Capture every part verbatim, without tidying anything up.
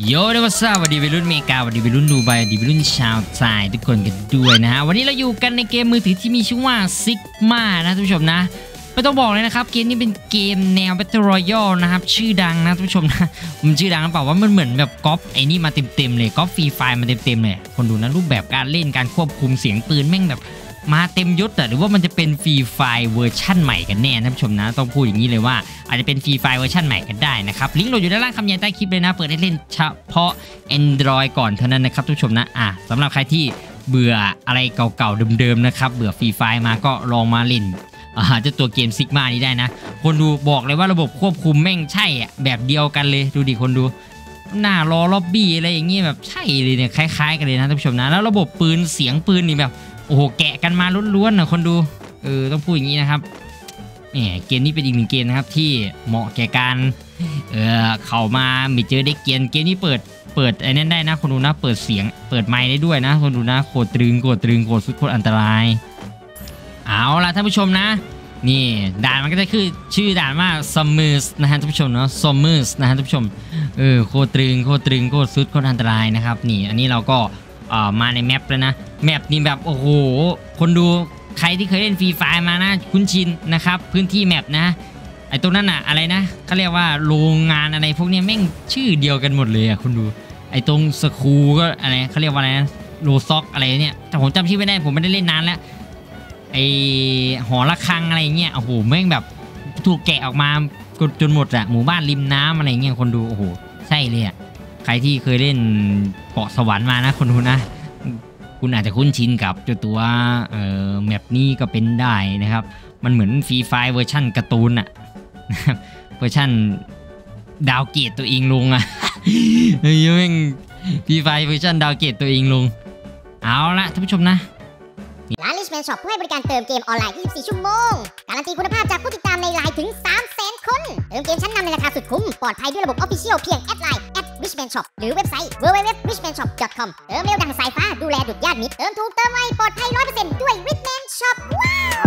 โยเดวัสวัสดีวัยรุ่นเมกาวัสดีวัยรุ่นดูไบวัสดีวัยรุ่นชาวไทยทุกคนกันด้วยนะฮะวันนี้เราอยู่กันในเกมมือถือที่มีชื่อว่าซิกมานะท่านผู้ชมนะไม่ต้องบอกเลยนะครับเกมนี้เป็นเกมแนว Battle Royale นะครับชื่อดังนะท่านผู้ชมนะมันชื่อดังหรือเปล่าว่ามันเหมือนแบบก๊อปไอ้นี่มาเต็มๆเลยก๊อปฟรีไฟล์มาเต็มๆเลยคนดูนะรูปแบบการเล่นการควบคุมเสียงปืนแม่งแบบมาเต็มยศแต่หรือว่ามันจะเป็นฟรีไฟล์เวอร์ชั่นใหม่กันแน่ท่านผู้ชมนะต้องพูดอย่างนี้เลยว่าอาจจะเป็นฟรีไฟล์เวอร์ชันใหม่กันได้นะครับลิงก์โหลดอยู่ด้านล่างคำยันใต้คลิปเลยนะเปิดให้เล่นเฉพาะ Android ก่อนเท่านั้นนะครับท่านผู้ชมนะอ่ะสำหรับใครที่เบื่ออะไรเก่าๆเดิมๆนะครับเบื่อฟรีไฟล์มาก็ลองมาเล่นอ่าเจ้าตัวเกมซิกมานี้ได้นะคนดูบอกเลยว่าระบบควบคุมแม่งใช่อ่ะแบบเดียวกันเลยดูดิคนดูหน้ารอล็อบบี้อะไรอย่างเงี้ยแบบใช่เลยเนี่ยคล้ายๆกันเลยนะท่านผู้ชมนะแล้วระบบปืนเสียงปืนนี่แบบโอ้โหแกะกันมาล้วนๆนะคนดูเออต้องพูดอย่างนี้นะครับแหมเกมนี้เป็นอีกหนึ่งเกมนะครับที่เหมาะแก่การเออเข้ามาไม่เจอได้เกมเกมนี้เปิดเปิดไอ้นั่นได้นะคนดูนะเปิดเสียงเปิดไมค์ได้ด้วยนะคนดูนะโคตรตรึงโคตรตรึงโคตรสุดโคตรอันตรายเอาล่ะท่านผู้ชมนะนี่ด่านมันก็จะคือชื่อด่านว่า Summers นะฮะท่านผู้ชมเนาะ Summers นะฮะท่านผู้ชมเออโคตรตรึงโคตรตรึงโคตรสุดโคตรอันตรายนะครับนี่อันนี้เราก็เอ่อมาในแมปแล้วนะแมปนี้แบบโอ้โหคนดูใครที่เคยเล่นฟรีไฟล์มานะคุ้นชินนะครับพื้นที่แมปนะไอ้ตรงนั้นอะอะไรนะเขาเรียกว่าโรงงานอะไรพวกนี้แม่งชื่อเดียวกันหมดเลยอะคุณดูไอ้ตรงสคูก็อะไรเขาเรียกว่าอะไรนะโลซ็อกอะไรเนี่ยแต่ผมจำชื่อไม่ได้ผมไม่ได้เล่นนานแล้วไอหอระฆังอะไรเงี้ยโอ้โหแม่งแบบถูกแกะออกมาจนหมดอะหมู่บ้านริมน้ำอะไรเงี้ยคนดูโอ้โหใช่เลยอะใครที่เคยเล่นเกาะสวรรค์มานะคนดูนะคุณอาจจะคุ้นชินกับเจ้าตัวเอ่อแมปนี้ก็เป็นได้นะครับมันเหมือนฟรีไฟล์เวอร์ชั่นการ์ตูนอะเวอร์ชั่นดาวเกตตัวเองลงอะเฮ้ยแม่งฟรีไฟล์เวอร์ชันดาวเกตตัวเองลงเอาละท่านผู้ชมนะร้าน Richman Shop ผู้ให้บริการเติมเกมออนไลน์ยี่สิบสี่ชั่วโมงการันตีคุณภาพจากผู้ติดตามในไลน์ถึง สามแสน คนเติมเกมชั้นนำในราคาสุดคุ้มปลอดภัยด้วยระบบ Official เพียงแอดไลน์ แอท richman shop หรือเว็บไซต์ ดับเบิลยู ดับเบิลยู ดับเบิลยู ดอท richman shop ดอท คอม เติมเร็วดังสายฟ้าดูแลดุจญาติมิตรเติมถูกเติมไวปลอดภัย ร้อยเปอร์เซ็นต์ ด้วย Richman Shop ว้าว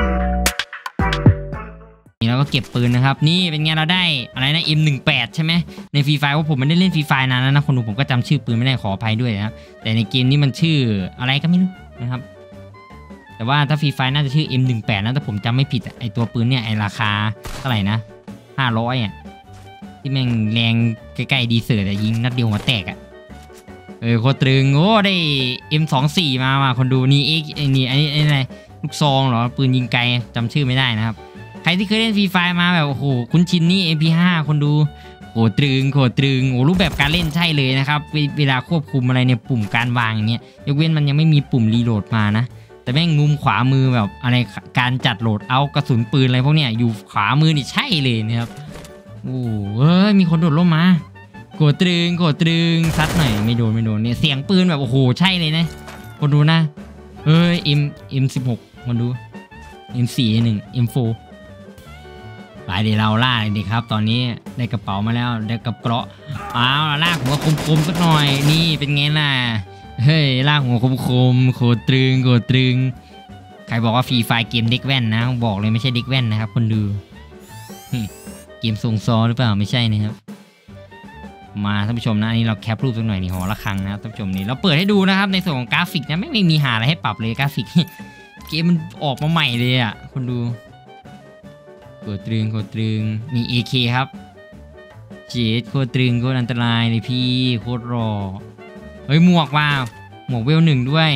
นี่เราก็เก็บปืนนะครับนี่เป็นไงเราได้อะไรนะ เอ็ม หนึ่งแปด ใช่ไหมในฟรีไฟล์ว่าผมไม่ได้เล่นฟรีไฟล์นานแล้วนะคนดูผมก็จำชื่อปืนไม่ได้ขออภัยด้วยนะครับแต่ในเกมนี้มันชื่ออะไรก็ไม่รู้นะครับแต่ว่าถ้าฟรีไฟล์น่าจะชื่อ เอ็ม หนึ่งแปด นะถ้าผมจำไม่ผิดไอตัวปืนเนี่ยไอราคาเท่าไหร่นะห้าร้อยอ่ะที่แม่งแรงใกล้ๆดีเซอร์แต่ยิงนัดเดียวหัวแตกอ่ะเออโคตรตรึงโอ้ได้ เอ็ม สองสี่ มาว่ะคนดูนี่เอ็กไอนี่ไอไออะไรลูกซองเหรอปืนยิงไกลจำชื่อไม่ได้นะครับใครที่เคยเล่นฟรีไฟล์มาแบบโอ้โหคุ้นชินนี่ เอ็ม พี ห้า คนดูโคตรตรึงโคตรตรึงโอ้รูปแบบการเล่นใช่เลยนะครับเวลาควบคุมอะไรในปุ่มการวางอย่างเงี้ยยกเว้นมันยังไม่มีปุ่มรีโหลดมานะแต่แม่งมุมขวามือแบบอะไรการจัดโหลดเอากระสุนปืนอะไรพวกเนี้ยอยู่ขวามือนี่ใช่เลยนะครับโอ้เอ้ยมีคนโดดร่มมาโกรธตรึงโกรธตรึงซัดหน่อยไม่โดนไม่โดนเนี่ยเสียงปืนแบบโอ้โหใช่เลยนะคนดูนะเอ้ย M เอ็ม สิบหก คนดู เอ็ม สี่ หนึ่ง เอ็ม โฟร์ ไปเดี๋ยวเราล่าเลยดีครับตอนนี้ได้กระเป๋ามาแล้วได้กระเป๋าอ้าวล่าหัวคมๆสักหน่อยนี่เป็นไงล่ะเฮ้ยล่าหัวคมๆโคตรตรึงโคตรตรึงใครบอกว่าฟรีไฟเกมเด็กแว่นนะบอกเลยไม่ใช่เด็กแว่นนะครับคนดูเกมทรงซอหรือเปล่าไม่ใช่นะครับมาท่านผู้ชมนะนี่เราแคปรูปสักหน่อยนี่หอระฆังนะครับท่านผู้ชมนี่เราเปิดให้ดูนะครับในส่วนของกราฟิกนะไม่ไม่มีหาอะไรให้ปรับเลยกราฟิกเกมมันออกมาใหม่เลยอ่ะคนดูโคตรตรึงโคตรตรึงมี เอ เค ครับเจ็ดโคตรตรึงโคตรอันตรายเลยพี่โคตรรอเฮ้ยหมวกว่าหมวกเวลหนึ่งด้วย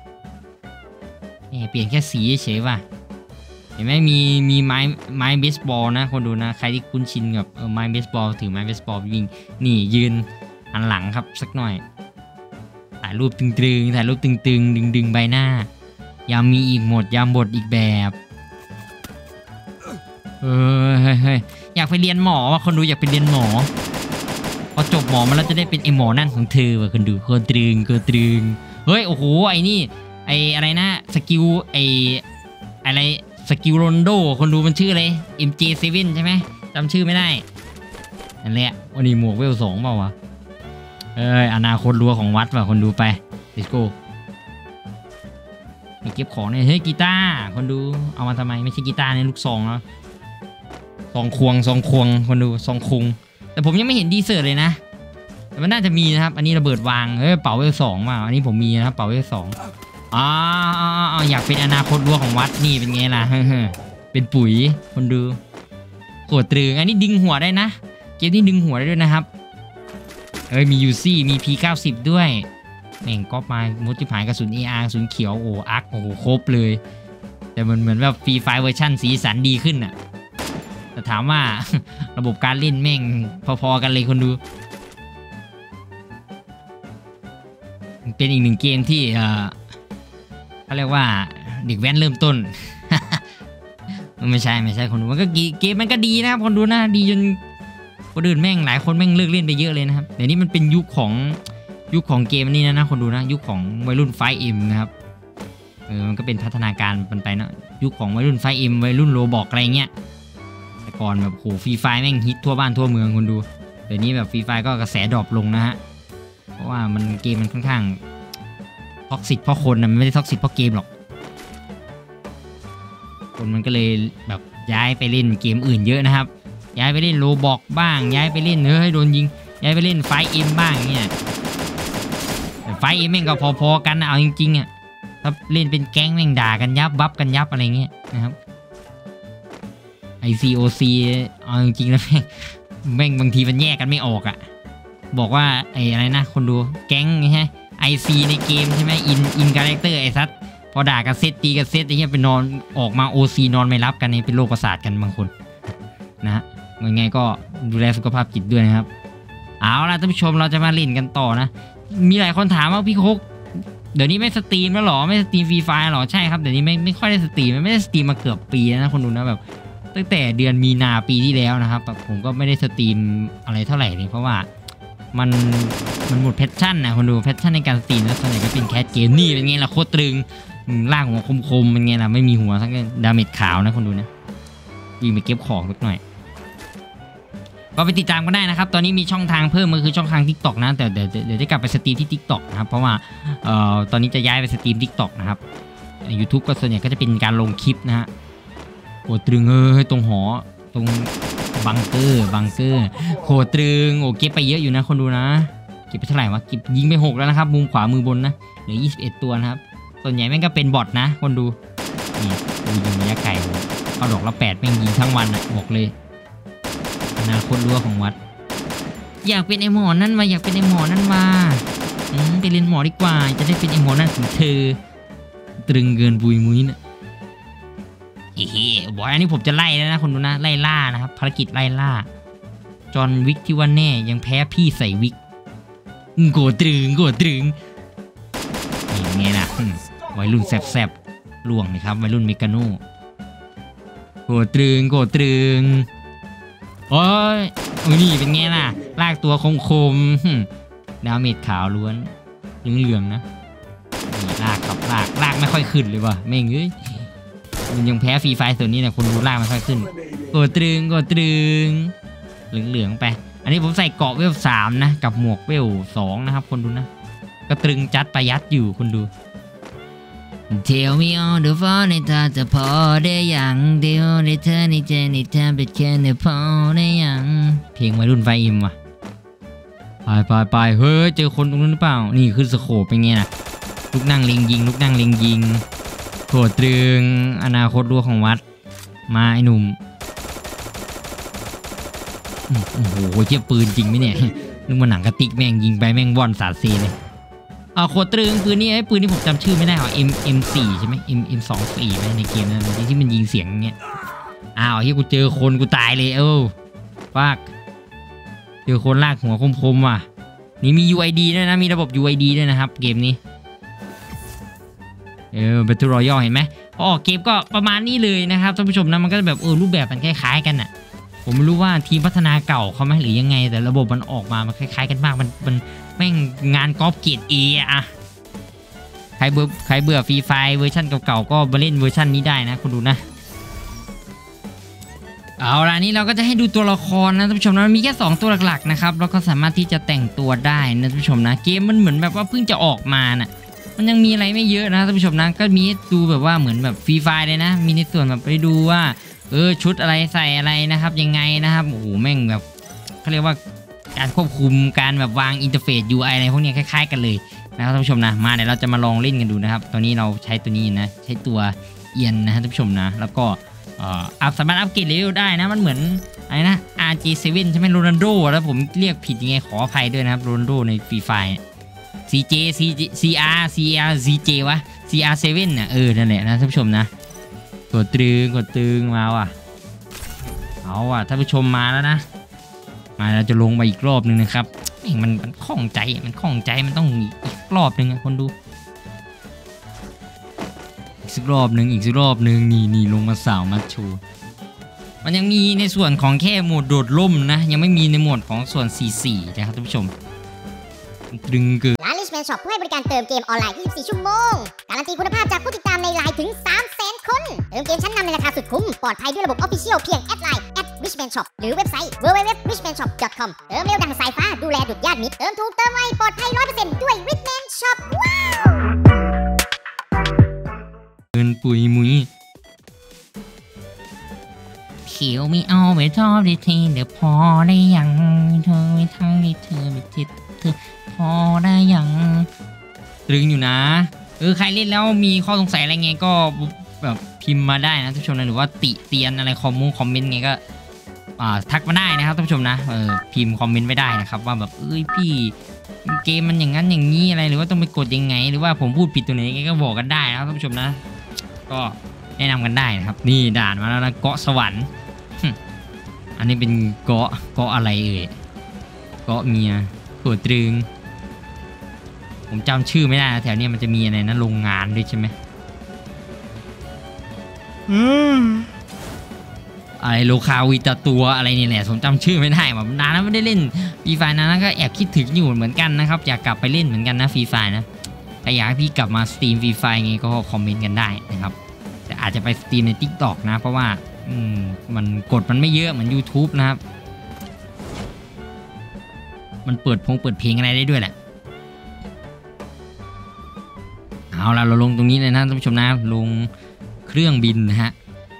เปลี่ยนแค่สีเฉยว่ะเห็นไหมมีมีไม้ไม้เบสบอลนะคนดูนะใครที่คุ้นชินกับเออไม้เบสบอลถือไม้เบสบอลวิ่งนี่ยืนหันหลังครับสักหน่อยถ่ายรูปตึงๆถ่ายรูปตึงๆดึงๆใบหน้ายามมีอีกหมดยามบทอีกแบบเออเฮ้ยอยากไปเรียนหมอว่ะคนดูอยากไปเรียนหมอพอจบหมอมาแล้วจะได้เป็นไอหมอนั่นของเธอว่ะคนดูโคตรตรึงโคตรตรึงเฮ้ยโอ้โหไอนี่ไออะไรนะสกิลไออะไรสกิลโรนโดคนดูมันชื่ออะไร เอ็ม เจ เซเว่น ใช่ไหมจำชื่อไม่ได้นั่นแหละวันนี้หมวกเวลสองเปล่าวะเอ้ยอนาคตรัวของวัดว่ะคนดูไป let's go มีเก็บของเนี่ยเฮ้ยกีตาร์คนดูเอามาทำไมไม่ใช่กีตาร์ในลูกซองแล้วซองควงซองควงคนดูซองคุงแต่ผมยังไม่เห็นดีเซอร์เลยนะแต่มันน่าจะมีนะครับอันนี้ระเบิดวางเฮ้ยเป๋าเวลสองมาอันนี้ผมมีนะครับเป๋าเวลสองอ๋ออยากเป็นอนาคตรั้วของวัดนี่เป็นไงล่ะเป็นปุ๋ยคนดูโกรธตรึงอันนี้ดึงหัวได้นะเกมนี้ดึงหัวได้ด้วยนะครับเอ้ยมียูซี่มี พี เก้าสิบ ด้วยแม่งก๊อปมามุดที่ผายกระสุน เอ อาร์ กระสุนเขียวโอ้อาร์คโอ้โหครบเลยแต่มันเหมือนแบบฟรีไฟเวอร์ชันสีสันดีขึ้นอะแต่ถามว่า ระบบการเล่นแม่งพอๆกันเลยคนดูเป็นอีกหนึ่งเกมที่เออเขาเรียกว่าเด็กแว้นเริ่มต้น ไม่ใช่ไม่ใช่คนดูมันก็เกมมันก็ดีนะครับคนดูนะดีจนคนอื่นแม่งหลายคนแม่งเลิกเล่นไปเยอะเลยนะครับเดี๋ยวนี้มันเป็นยุคของยุคของเกมนี่นะนะคนดูนะยุคของวัยรุ่นไฟเอ็มนะครับเออมันก็เป็นพัฒนาการมันไปเนาะยุคของวัยรุ่นไฟเอ็มวัยรุ่นโรบอกอะไรเงี้ยแต่ก่อนแบบโหฟรีไฟแม่งฮิตทั่วบ้านทั่วเมืองคนดูเดี๋ยวนี้แบบฟรีไฟก็กระแสดรอปลงนะฮะเพราะว่ามันเกมมันค่อนข้างท็อกซิกเพราะคนนะมันไม่ได้ท็อกซิกเพราะเกมหรอกคนมันก็เลยแบบย้ายไปเล่นเกมอื่นเยอะนะครับย้ายไปเล่นโรบอกบ้างย้ายไปเล่นเฮ้ยโดนยิงย้ายไปเล่นไฟเอ็มบ้างเนี่ยไฟเอ็มแม่งก็พอๆกันนะเอาจริงๆอ่ะถ้าเล่นเป็นแก๊งแม่งด่ากันยับบัฟกันยับอะไรเงี้ยนะครับ ไอ ซี โอ ซี เอาจริงๆแล้วแม่งแม่งบางทีมันแยกกันไม่ออกอ่ะบอกว่าไออะไรนะคนดูแก๊งใช่ไหม ไอ ซี ในเกมใช่ไหมอินอินคาแรคเตอร์ไอซัดพอด่ากันเซตตีกันเซตไอ้เงี้ยไปนอนออกมา โอ ซี นอนไม่รับกันนี่เป็นโรคประสาทกันบางคนนะฮะยังไงก็ดูแลสุขภาพจิตด้วยนะครับเอาล่ะท่านผู้ชมเราจะมาเล่นกันต่อนะมีหลายคนถามว่าพี่โคกเดี๋ยวนี้ไม่สตรีมแล้วหรอไม่สตรีมฟรีไฟหรอใช่ครับเดี๋ยวนี้ไม่ไม่ค่อยได้สตรีมไม่ได้สตรีมมาเกือบปีแล้วนะคนดูนะแบบตั้งแต่เดือนมีนาปีที่แล้วนะครับผมก็ไม่ได้สตรีมอะไรเท่าไหร่เลยเพราะว่ามันมันหมดแพชชั่นนะคนดูแพชชั่นในการสตรีมแล้วส่วนใหญ่ก็เป็นแคสเกมนี่เป็นไงล่ะโคตรตรึงล่างหัวคมๆเป็นไงล่ะไม่มีหัวทั้งดาเมจขาวนะคนดูนะวิ่งไปเก็บของสักหน่อยก็ไปติดตามกันได้นะครับตอนนี้มีช่องทางเพิ่มก็คือช่องทาง ทิกต็อก นะแต่เดี๋ยวเดี๋ยวจะกลับไปสตรีมที่ ทิกต็อก นะครับเพราะว่าเอ่อตอนนี้จะย้ายไปสตรีม ทิกต็อก นะครับ YouTube ก็ส่วนใหญ่ก็จะเป็นการลงคลิปนะฮะโคตรตรึงเอ้ยตรงหอตรงบังเกอร์บังเกอร์โคตรตรึงโอ้เก็บไปเยอะอยู่นะคนดูนะเก็บไปเท่าไหร่วะเก็บยิงไปหกแล้วนะครับมุมขวามือบนนะเหลือยี่สิบเอ็ดตัวนะครับส่วนใหญ่แม่งก็เป็นบอทนะคนดูนี่ดูยิงระยะไกลเอาดอกละแปดแม่งยิงทั้งวันอ่ะบอกเลยอนาคตรั้วของวัดอยากเป็นไอหมอนั่นมาอยากเป็นไอหมอนั่นมาอืมไปเรียนหมอดีกว่าจะได้เป็นไอหมอนั่นของเธอตรึงเกินบุยมุ้ยนะเฮ้ยบอกอันนี้ผมจะไล่แล้วนะคนดูนะไล่ล่านะครับภารกิจไล่ล่าจอห์นวิกที่ว่าแน่ยังแพ้พี่ใส่วิกโกตรึงโกตรึงนี่ไงนะวัยรุ่นแสบๆล่วงนะครับวัยรุ่นเมกาโน่โกตรึงโกตรึงโอ้ยนี่เป็นไงล่ะลากตัวคมๆดาเมจขาวล้วนเหลืองๆนะนี่ลากครับลากลากไม่ค่อยขึ้นเลยว่ะแม่งเอ้ยมันยังแพ้ฟรีไฟตัวนี้เนี่ยคนดูลากไม่ค่อยขึ้นโกตรึงโกตรึงเหลืองๆไปอันนี้ผมใส่เกาะเวลสามนะกับหมวกเวลสองนะครับคนดูนะก็ตรึงจัดประยัดอยู่คนดูเที่ยวมีออเดอร์ฟอร์ในตาจะพอได้อย่างเดียวในเธอในใจในเธอเป็นแค่ในพอได้อย่างเพลงวัยรุ่นไฟอิมว่ะไปไปไปเฮ้ยเจอคนตรงนั้นหรือเปล่านี่คือสโคปเป็นไงนะลูกนั่งเล็งยิงลูกนั่งเล็งยิงโถตรึงอนาคตรั้วของวัดมาไอ้หนุ่มโอ้โหเทียบปืนจริงไหมเนี่ยนึกว่าหนังกระติกแม่งยิงไปแม่งว่อนสาดเซเลยเอาโคตรึงปืนนี้ไอ้ปืนนี้ผมจำชื่อไม่ได้หรอ M M สี่ใช่ไหม M M สองสี่ไหมในเกมนั้นที่มันยิงเสียงเงี้ยอ้าวที่กูเจอคนกูตายเลยเอ้าฟากเจอคนลากหัวคมๆว่ะนี่มี ยู ไอ ดี ด้วยนะมีระบบ ยู ไอ ดี ด้วยนะครับเกมนี้เออ Battle Royale เห็นไหมพอออกเกมก็ประมาณนี้เลยนะครับท่านผู้ชมนะมันก็แบบเออรูปแบบมันคล้ายๆกันอ่ะผมไม่รู้ว่าทีมพัฒนาเก่าเขาไหมหรือยังไงแต่ระบบมันออกมามันคล้ายๆกันมากมันมันแม่งงานกอล์ฟเกรดเออะใครเบื่อใครเบื่อฟรีไฟเวอร์ชันเก่าๆก็มาเล่นเวอร์ชันนี้ได้นะคุณดูนะเอาล่ะนี้เราก็จะให้ดูตัวละครนะท่านผู้ชมนะมันมีแค่สองตัวหลักๆนะครับแล้วก็สามารถที่จะแต่งตัวได้นะท่านผู้ชมนะเกมมันเหมือนแบบว่าเพิ่งจะออกมาน่ะมันยังมีอะไรไม่เยอะนะท่านผู้ชมนะก็มีดูแบบว่าเหมือนแบบฟรีไฟเลยนะมีในส่วนแบบไปดูว่าเออชุดอะไรใส่อะไรนะครับยังไงนะครับโอ้โหแม่งแบบเขาเรียกว่าการควบคุมการแบบวางอินเทอร์เฟซ ยู ไอ อะไรพวกนี้คล้ายๆกันเลยนะครับท่านผู้ชมนะมาเดี๋ยวเราจะมาลองเล่นกันดูนะครับตอนนี้เราใช้ตัวนี้นะใช้ตัวเอียนนะท่านผู้ชมนะแล้วก็อัพสามารถอัพเกรดเลเวลได้นะมันเหมือนอะไรนะ อาร์ จี เซเว่น ใช่ไหมโรนัลโดแล้วผมเรียกผิดยังไงขออภัยด้วยนะครับโรนัลโดในฟรีไฟร์ ซี เจ ซี อาร์ ซี อาร์ ซี เจ วะ ซี อาร์ เซเว่น น่ะเออนั่นแหละนะท่านผู้ชมนะกดตรึงกดตรึงมาว่ะเอาว่ะท่านผู้ชมมาแล้วนะมาเราจะลงมาอีกรอบนึงนะครับมันมันคล่องใจมันคล่องใจมันต้องอีกรอบนึงคนดูอีกสักรอบนึงอีกสักรอบนึงนี่นี่ลงมาสาวมาโชว์มันยังมีในส่วนของแค่โหมดโดดร่มนะยังไม่มีในโหมดของส่วน ซี สี่ นะครับท่านผู้ชมตรึงเกินร้าน Richman Shop ผู้ให้บริการเติมเกมออนไลน์ ยี่สิบสี่ ชั่วโมงการันตีคุณภาพจากผู้ติดตามในไลน์ถึง สามแสน คนเติมเกมชั้นนำในราคาสุดคุ้มปลอดภัยด้วยระบบ Official เพียงแอดไลน์ แอท richman shop หรือเว็บไซต์ ดับเบิลยู ดับเบิลยู ดับเบิลยู ดอท ริชแมนช็อป ดอท คอม เติมเร็วดังสายฟ้าดูแลดุจญาติมิตรเติมถูกเติมไวปลอดภัย ร้อยเปอร์เซ็นต์ ด้วย Richman Shop ว้าวเงินปุ๋ยมุ้ยเขียวไม่เอาไม่ชอบได้ทีเดี๋ยวพอได้ยังเธอไม่ทั้งที่เธอไม่ทิดเธอพอได้ยังตรึงอยู่นะเออใครเล่นแล้วมีข้อสงสัยอะไรไงก็แบบพิมพ์มาได้นะท่านผู้ชมนะหรือว่าติเตียนอะไรคอมมูคอมเมนต์ไงก็อ่าทักมาได้นะครับท่านผู้ชมนะเออพิมพ์คอมเมนต์ไม่ได้นะครับว่าแบบเอ้ยพี่เกมมันอย่างนั้นอย่างนี้อะไรหรือว่าต้องไปกดยังไงหรือว่าผมพูดผิดตัวไหนก็บอกกันได้นะครับท่านผู้ชมนะก็แนะนำกันได้นะครับนี่ด่านมาแล้วนะเกาะสวรรค์อันนี้เป็นเกาะเกาะอะไรเอ่ยเกาะเมียโหตรึงผมจำชื่อไม่ได้นะแถวนี้มันจะมีอะไรนะโรงงานด้วยใช่ไหมอืมอะไรโลคาวิตาตัวอะไรนี่แหละผมจำชื่อไม่ได้แบบนานแล้วไม่ได้เล่นฟรีไฟร์นะก็แอบคิดถึงอยู่เหมือนกันนะครับอยากกลับไปเล่นเหมือนกันนะฟรีไฟร์นะถ้าอยากให้พี่กลับมาสตรีมฟรีไฟร์ไงก็คอมเมนต์กันได้นะครับแต่อาจจะไปสตรีมใน ติ๊กต็อก นะเพราะว่าอืมมันกดมันไม่เยอะเหมือน ยูทูบ นะครับมันเปิดพงเปิดเพลงอะไรได้ด้วยแหละเอาล่ะเราลงตรงนี้เลยนะท่านผู้ชมนะลงเครื่องบินนะฮะ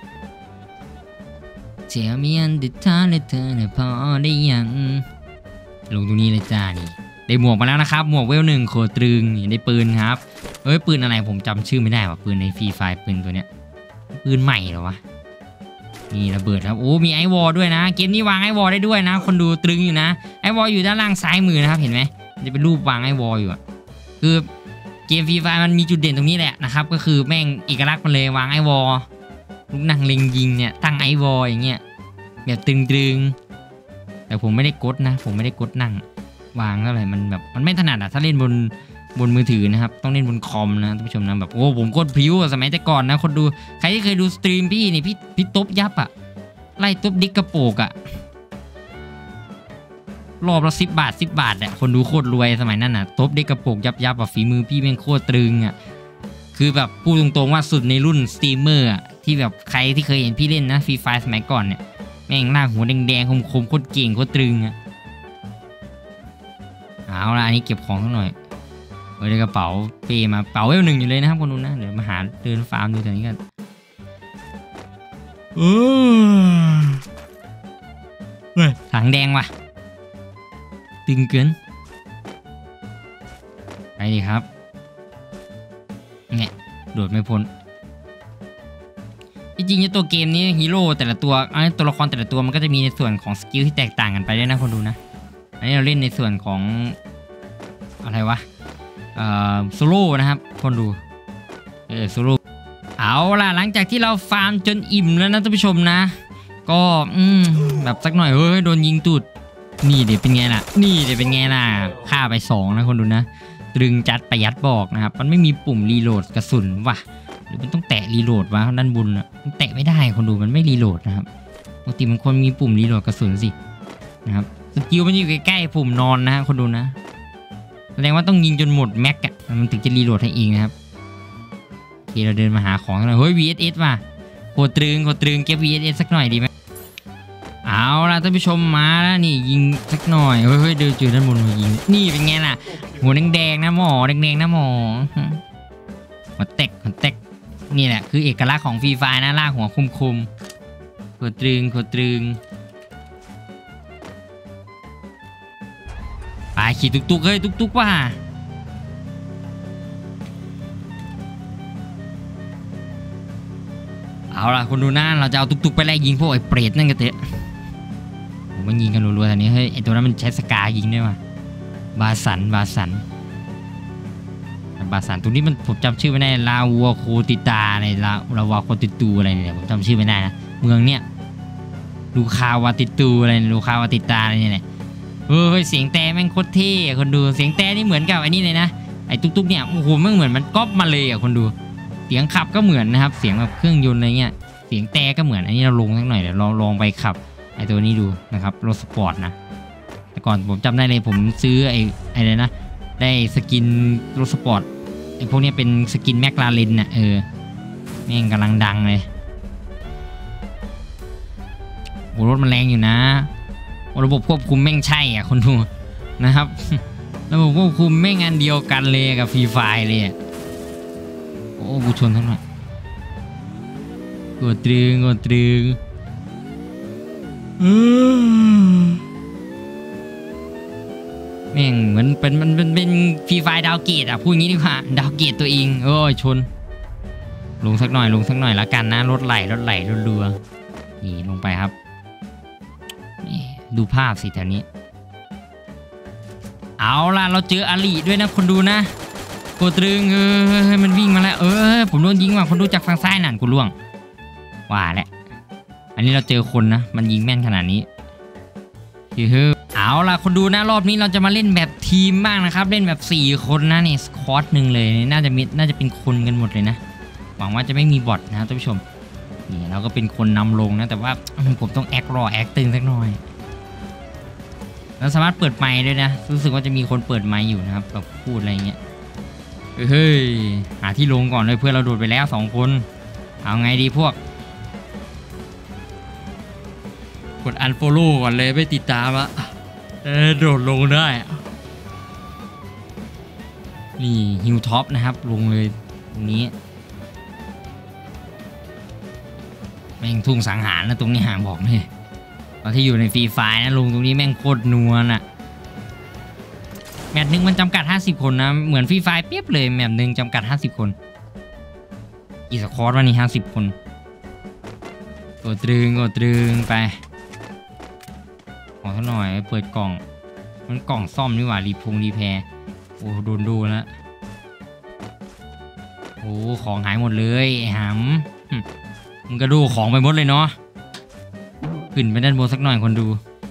เจียมีอันดิท่าเลยเธอเนี่ยพอได้ยังลงตรงนี้เลยจ้านี่ได้หมวกมาแล้วนะครับหมวกเวลหนึ่งโคตรึงได้ปืนครับเอ้ยปืนอะไรผมจำชื่อไม่ได้ว่ะปืนในฟรีไฟร์ปืนตัวเนี้ยปืนใหม่เหรอวะนี่ระเบิดครับโอ้มีไอวอลด้วยนะเกมนี้วางไอวอลได้ด้วยนะคนดูตรึงอยู่นะไอวอลอยู่ด้านล่างซ้ายมือนะครับเห็นไหมจะเป็นรูปวางไอวอลอยู่คือเกมฟรีไฟร์มันมีจุดเด่นตรงนี้แหละนะครับก็คือแม่งเอกลักษณ์มันเลยวางไอวอลลูกนั่งเล็งยิงเนี่ยตั้งไอวอลอย่างเงี้ยแบบตรึงๆแต่ผมไม่ได้กดนะผมไม่ได้กดนั่งวางเท่าไหร่มันแบบมันไม่ถนัดอะถ้าเล่นบนบนมือถือนะครับต้องเล่นบนคอมนะท่านผู้ชมนะแบบโอ้ผมกดพริ้วสมัยแต่ก่อนนะคนดูใครที่เคยดูสตรีมพี่นี่พี่พี่ตบยับอะไล่ตบดิกกระโปกอะรอบละสิบบาทสิบบาทอะคนดูโคตรรวยสมัยนั้นอะตบดิกกระโปกยับยับอะฝีมือพี่แม่งโคตรตรึงอะคือแบบพูดตรงๆว่าสุดในรุ่นสตรีมเมอร์อะที่แบบใครที่เคยเห็นพี่เล่นนะฟรีไฟร์สมัยก่อนเนี่ยแม่งหน้าหัวแดงๆคมๆโคตรเก่งโคตรตรึงอะเอาละอันนี้เก็บของสักหน่อยเออในกระเป๋าเปมาเป๋าเวลหนึ่งอยู่เลยนะครับคนดูนะเดี๋ยวมาหาเดินฟาร์มดูตรงนี้กันเออถังแดงว่ะตึงเกินไปดิครับเนี่ยโดดไม่พ้นจริงๆตัวเกมนี้ฮีโร่แต่ละตัวตัวละครแต่ละตัวมันก็จะมีในส่วนของสกิลที่แตกต่างกันไปด้วยนะคนดูนะอันนี้เราเล่นในส่วนของอะไรวะเอ่อโซโล่นะครับคนดูเออโซโล่เอาล่ะหลังจากที่เราฟาร์มจนอิ่มแล้วนะท่านผู้ชมนะก็อืมแบบสักหน่อยเฮ้ยโดนยิงตูดนี่เดี๋ยวเป็นไงล่ะนี่เดี๋ยวเป็นไงล่ะฆ่าไปสองนะคนดูนะตรึงจัดประหยัดบอกนะครับมันไม่มีปุ่มรีโหลดกระสุนว่ะหรือมันต้องแตะรีโหลดวะด้านบนอ่ะมันแตะไม่ได้คนดูมันไม่รีโหลดนะครับปกติมันควรมีปุ่มรีโหลดกระสุนสินะครับสกิลมันอยู่ใกล้ๆปุ่มนอนนะคนดูนะแสดงว่าต้องยิงจนหมดแม็กอะมันถึงจะรีโหลดให้เองนะครับโอเคเราเดินมาหาของหน่อยเฮ้ย วี เอส เอส ว่ะโคตรึงโคตรึงเก็บ วี เอส เอส สักหน่อยดีไหมเอาล่ะท่านผู้ชมมาแล้วนี่ยิงสักหน่อยเฮ้ยเดินจืดด้านบนมายิงนี่เป็นไงล่ะหัวแดงๆนะหมอแดงๆนะหมอหัวเต็กหัวเต็กนี่แหละคือเอกลักษณ์ของฟรีไฟร์นะลากหัวคมๆโคตรึงโคตรึงไปขี่ตุกตุกเฮ้ยตุกตุกว่าเอาล่ะคนดูหน้าเราจะเอาตุกตุกไปไล่ยิงพวกไอ้เปรตนั่นกันเถอะผมมันยิงกันรัวๆตอนนี้เฮ้ยไอ้ตัวนั้นมันใช้สกายิงได้ป่ะบาสันบาสันบาสันตัวนี้มันผมจำชื่อไม่ได้ลาวัวโคติตาอะไรลาลาวาโคติตูอะไรเนี่ยผมจำชื่อไม่ได้นะเมืองเนี่ยลูคาวาติตูอะไรลูคาวาติตาอะไรเนี่ยเฮ้ยเสียงแต่แม่งโคตรเท่คนดูเสียงแต่นี่เหมือนกับไอ้นี่เลยนะไอ้ตุ๊กๆเนี่ยโอ้โหมันเหมือนมันก๊อปมาเลยอ่ะคนดูเสียงขับก็เหมือนนะครับเสียงแบบเครื่องยนต์อะไรเงี้ยเสียงแต่ก็เหมือนอันนี้เราลงสักหน่อยเดี๋ยวเราลองไปขับไอ้ตัวนี้ดูนะครับรถสปอร์ตนะแต่ก่อนผมจำได้เลยผมซื้อไอ้ไอ้เลยนะได้สกินรถสปอร์ตไอ้พวกนี้เป็นสกินแมคลาเรนน่ะเออแม่งกำลังดังเลยโอ้รถมันแรงอยู่นะระบบควบคุมแม่งใช่อ่ะคนดูนะครับระบบควบคุมแม่งอันเดียวกันเลยกับฟรีไฟเลยโอ้กูชนทั้งหมดกดตรึงกดตรึงแม่งเหมือนเป็นมันเป็นเป็นฟรีไฟดาวเกตอ่ะพูดงี้ดีกว่าดาวเกตตัวเองโอ้ยชนลงสักหน่อยลงสักหน่อยละกันนะรถไหลรถไหลรถเรือนี่ลงไปครับดูภาพสิแถวนี้เอาล่ะเราเจออาลีด้วยนะคนดูนะโกตรึงเออมันวิ่งมาแล้วเออผมโดนยิงว่ะคนดูจากฝั่งซ้ายนั่นกูล่วงว่าแหละอันนี้เราเจอคนนะมันยิงแม่นขนาดนี้เฮ้ยเอาล่ะคนดูนะรอบนี้เราจะมาเล่นแบบทีมบ้างนะครับเล่นแบบสี่คนนะนี่สควอตหนึ่งเลยน่าจะมีน่าจะเป็นคนกันหมดเลยนะหวังว่าจะไม่มีบอทนะท่านผู้ชมนี่เราก็เป็นคนนำลงนะแต่ว่าผมต้องแอครอแอคตึงสักหน่อยเราสามารถเปิดไมค์ด้วยนะรู้สึกว่าจะมีคนเปิดไมค์อยู่นะครับแบบพูดอะไรเงี้ยเฮ้ยหาที่ลงก่อนเลยเพื่อนเราโดดไปแล้วสองคนเอาไงดีพวกกด unfollow ก่อนเลยไม่ติดตามอะเออโดดลงได้นี่ฮิวท็อปนะครับลงเลยตรงนี้แม่งทุ่งสังหารนะตรงนี้หาบอกเลยตอนที่อยู่ในฟรีไฟนะลงตรงนี้แม่งโคตรนัวน่ะแมตช์หนึ่งมันจำกัดห้าสิบคนนะเหมือนฟรีไฟเปียบเลยแมตช์หนึ่งจำกัดห้าสิบคนอีสคอร์สวันนี้ห้าสิบคนกดตรึงกดตรึงไปขอสักหน่อยเปิดกล่องมันกล่องซ่อมนี่หว่ารีพงรีแพร์โอ้โดนดูแล้วโอ้ของหายหมดเลยไอ้หำมึงก็ดูของไปหมดเลยเนาะขึ้นไปด้านบนสักหน่อยคนดู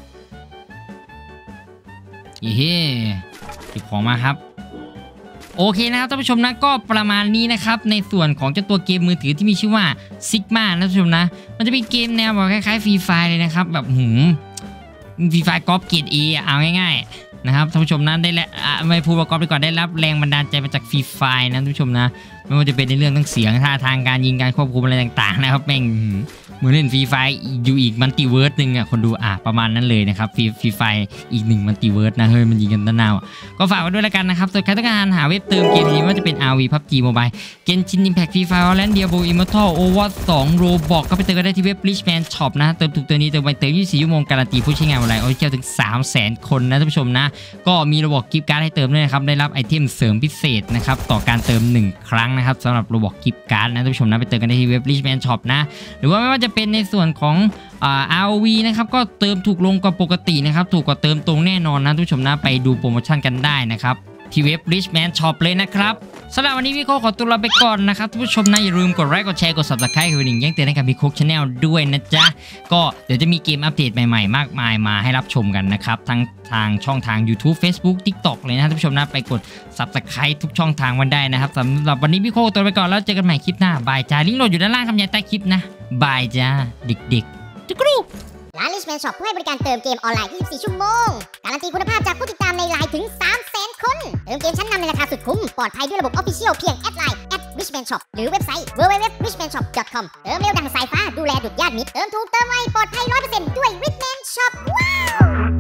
เฮ้เก็บของมาครับโอเคนะครับท่านผู้ชมนะก็ประมาณนี้นะครับในส่วนของเจ้าตัวเกมมือถือที่มีชื่อว่า Sigma นะท่านผู้ชมนะมันจะเป็นเกมแนวแบบคล้ายๆฟรีไฟเลยนะครับแบบหืมฟรีไฟกอล์ฟเกรด เอ เอาง่ายๆนะครับท่านผู้ชมนะได้แล้วไม่พูดว่ากอล์ฟดีกว่าได้รับแรงบันดาลใจมาจากฟรีไฟนะท่านผู้ชมนะไม่ว่าจะเป็นในเรื่องทั้งเสียงท่าทางการยิงการควบคุมอะไรต่างๆนะครับแม่งเหมือนเล่นฟรีไฟอยู่อีกมัลติเวิร์สหนึ่งอ่ะคนดูอ่ะประมาณนั้นเลยนะครับฟรีฟรีไฟอีกหนึ่งมัลติเวิร์สนะเฮ้ยมันยิงกันตั้งนานก็ฝากไว้ด้วยแล้วกันนะครับส่วนใครต้องการหาเว็บเติมเกมนี้ว่าจะเป็น อาร์ วี พับจี Mobile Genshin Impact Free Fire Valorant Diablo Immortal Overwatch สอง Roblox ก็ไปเติมกันได้ที่เว็บ Richman Shop นะเติมถูกเติมนี้เติมไปเติมยี่สิบสี่ชั่วโมงการันตีผู้ใช้งานออนไลน์โอ้ยเจ้าถึง สามแสน คนนะท่านผู้ชมนะก็มีระบบกิฟต์การ์ดให้เติมด้วยนะครับได้รับไอเทมเสริมพิเศษนะครับต่อการเติมหนึ่งครั้งนะครับสำหรับระบบกิฟต์การ์ดนะท่านผู้ชมนะไปเติมกันได้ที่เว็บ Richman Shop นะหรือว่าไม่ว่าจะเป็นในส่วนของอ่า อาร์ โอ วี นะครับก็เติมถูกลงกว่าปกตินะครับถูกกว่าเติมตรงแน่นอนนะทุกผู้ชมนะไปดูโปรโมชั่นกันได้นะครับที่เว็บ Richman Shop เลยนะครับสำหรับวันนี้พี่โคขอตัวลาไปก่อนนะครับทุกผู้ชมนะอย่าลืมกดไลค์กดแชร์กด Subscribe กดกระดิ่งแจ้งเตือนให้กับพี่โค Channel ด้วยนะจ๊ะก็เดี๋ยวจะมีเกมอัปเดตใหม่ๆมากมายมาให้รับชมกันนะครับทั้งทางช่องทาง YouTube Facebook TikTok เลยนะทุกผู้ชมนะไปกด Subscribe ทุกช่องทางวันได้นะครับสำหรับวันนี้พี่โคตัวไปก่อนแล้วเจอกันใหม่คลิปหน้าบายจ้าลิงก์โหลดอยู่ด้านล่างคำยันใต้คลิปนะบายจ้าเด็กๆจุกรูร้าน Richman Shop ผู้ให้บริการเติมเกมออนไลน์ ยี่สิบสี่ ชั่วโมงการันตีคุณภาพจากผู้ติดตามในไลน์ถึง สามแสน คนเติมเกมชั้นนำในราคาสุดคุ้มปลอดภัยด้วยระบบ Official เพียงแอดไลน์ แอท richman shop หรือเว็บไซต์ ดับเบิลยู ดับเบิลยู ดับเบิลยู ดอท richman shop ดอท คอม เติมเร็วดังสายฟ้าดูแลดุจญาติมิตรเติมถูกเติมไวปลอดภัย ร้อยเปอร์เซ็นต์ ด้วย Richman Shop ว้าว